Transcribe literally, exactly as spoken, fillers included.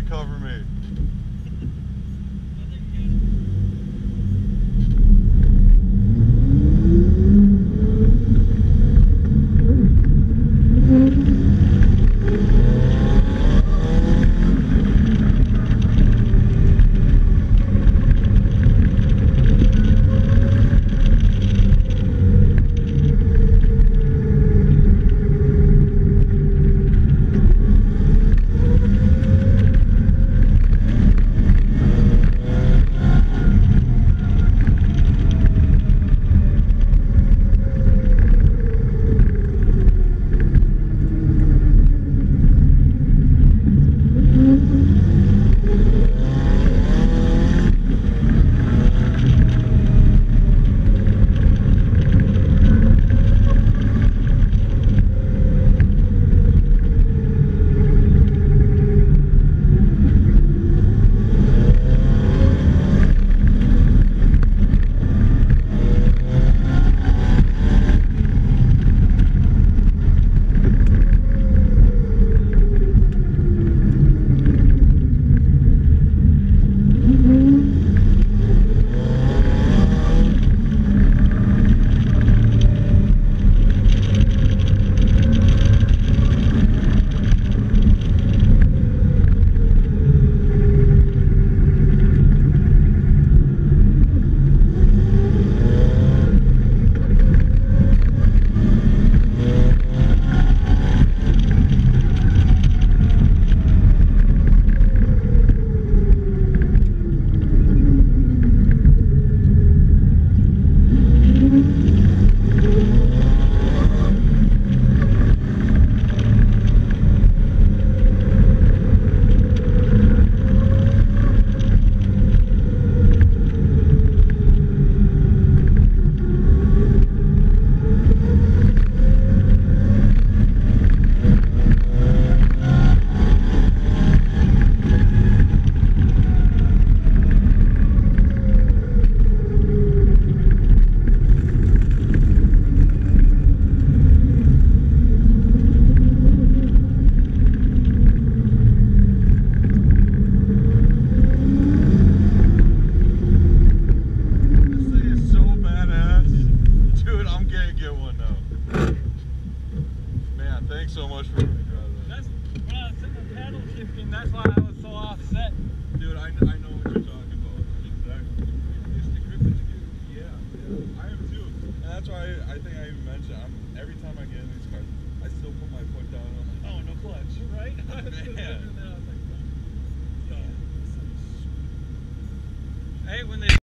cover me. Thanks so much for letting me drive that. That's when I was sitting there paddle shifting, that's why I was so offset. Dude, I, I know what you're talking about. Exactly. Just the grip is good. Yeah, yeah, I am too. And that's why I, I think I even mentioned, I'm, every time I get in these cars, I still put my foot down and I'm like, oh, no clutch, right? I was just man. that, I was like, oh. Hey, when they